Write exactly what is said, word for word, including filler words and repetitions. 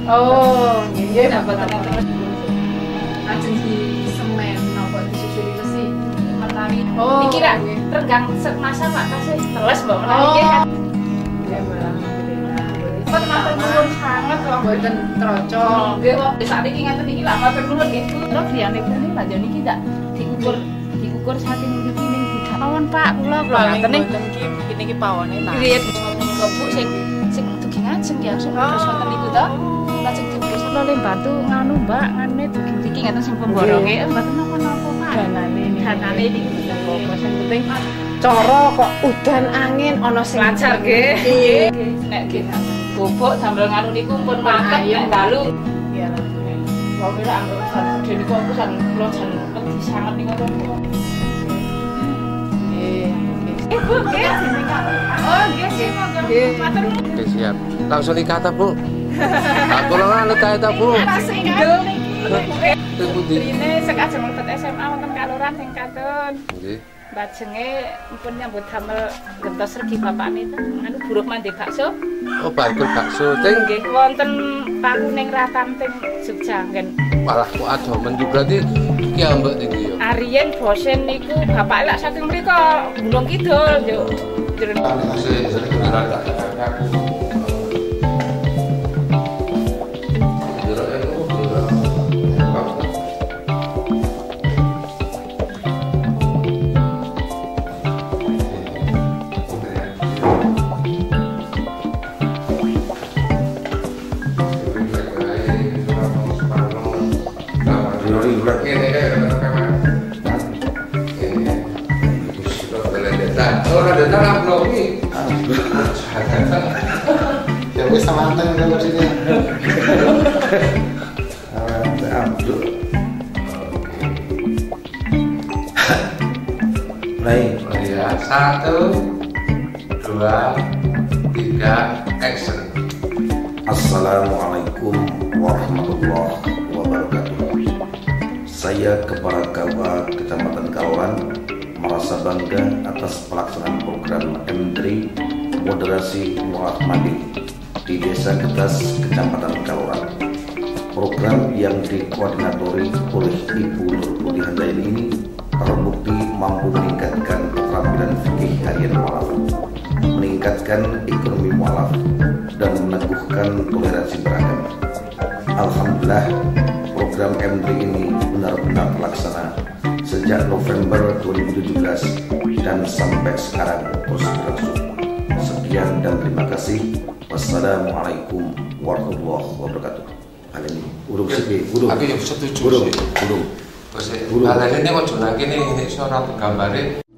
Oh, nggih Nggih, mboten mboten. Lajeng di semen napa disusuri besi menawi. Oh, Iki ra nggih. renggang semasa Pak tasih teles mbok menawi Oh. nggih kan. Ya alhamdulillah. Mboten matur nuwun sanget kok. Mboten trocok. Nggih kok saat iki ngaten iki lak matur nuwun nggih. Terus liyane kene Pak Joni iki tak diukur diukur saking mriki ning dikawon Pak kula kula ngaten ning Mboten iki iki iki pawone ta. Nggih, Bu sing sing dugi ngajeng ya sing terus wonten niku to. Lajeng dibus kula le bantu nganu Mbak, ngene dugi mriki ngaten sing pemboronge mboten napa-napa Pak. Danane ini. Danane iki Apa sing penting cara kok udan angin ana sing lancar nggih. Nggih. Nek nggih bobok sambel nganu niku pun mantep nek dalu. Ya alhamdulillah. Wong ora anggere jan gedhe niku aku jan kula jan wedi sanget niku. Nggih. Eh, Bu, nggih. Oh, nggih, nggih. Nggih. Matur nuwun. Oke, siap. Langsung dikata, Bu. Aku lah anu ta ta, Bu. Pas indung niki. Teng pundi? Rine sing ajeng mlebet S M A wonten Kalurahan sing kadon. Nggih. Bajenge mpun nyambut damel gentos regi bapakne itu anu buruh mandi bakso. Oh, bakul bakso teng. Nggih wonten pakuning ratan teng Jogja nggen. Walah kok adomen iki berarti iki ambek iki ya. Arien bosen niku bapak lak saking mriko Gunung Kidul yo. Sing sing kebenaran tak aku. Orang ada tanah belum nih. Ya wis samanteng kalau sini. Abdul. Baik. Ya, satu, dua, tiga, action. Assalamualaikum warahmatullahi wabarakatuh. Saya Kepala K W A Kecamatan Kalurahan merasa bangga atas pelaksanaan program M tiga Moderasi Mualaf Mandiri di Desa Getas, Kecamatan Kalurahan. Program yang dikoordinatori oleh Ibu Nurputih Handayani ini terbukti mampu meningkatkan keterampilan fikih harian mualaf, meningkatkan ekonomi mualaf, dan meneguhkan toleransi beragama. Alhamdulillah, program M tiga ini benar-benar terlaksana sejak November dua ribu tujuh belas dan sampai sekarang terus berlangsung. Sekian dan terima kasih. Wassalamualaikum warahmatullahi wabarakatuh. Hal ini urung sih, urung. Aku yang setuju Urung, sih. urung. Terus, hal ini kok jual lagi nih, ini seorang gambarnya.